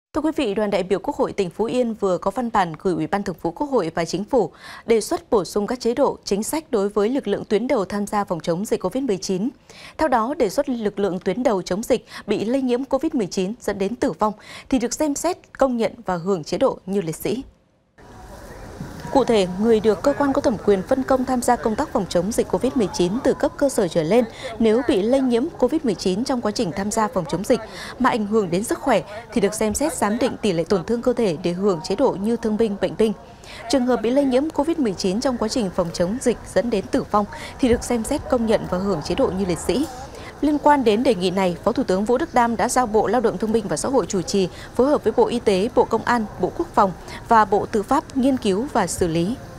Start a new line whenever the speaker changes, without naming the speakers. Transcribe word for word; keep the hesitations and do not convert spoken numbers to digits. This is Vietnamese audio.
Thưa quý vị, đoàn đại biểu Quốc hội tỉnh Phú Yên vừa có văn bản gửi Ủy ban Thường vụ Quốc hội và Chính phủ đề xuất bổ sung các chế độ, chính sách đối với lực lượng tuyến đầu tham gia phòng chống dịch Covid mười chín. Theo đó, đề xuất lực lượng tuyến đầu chống dịch bị lây nhiễm Covid mười chín dẫn đến tử vong thì được xem xét, công nhận và hưởng chế độ như liệt sĩ. Cụ thể, người được cơ quan có thẩm quyền phân công tham gia công tác phòng chống dịch Covid mười chín từ cấp cơ sở trở lên nếu bị lây nhiễm Covid mười chín trong quá trình tham gia phòng chống dịch mà ảnh hưởng đến sức khỏe thì được xem xét giám định tỷ lệ tổn thương cơ thể để hưởng chế độ như thương binh, bệnh binh. Trường hợp bị lây nhiễm Covid mười chín trong quá trình phòng chống dịch dẫn đến tử vong thì được xem xét công nhận và hưởng chế độ như liệt sĩ. Liên quan đến đề nghị này, Phó Thủ tướng Vũ Đức Đam đã giao Bộ Lao động Thương binh và Xã hội chủ trì phối hợp với Bộ Y tế, Bộ Công an, Bộ Quốc phòng và Bộ Tư pháp nghiên cứu và xử lý.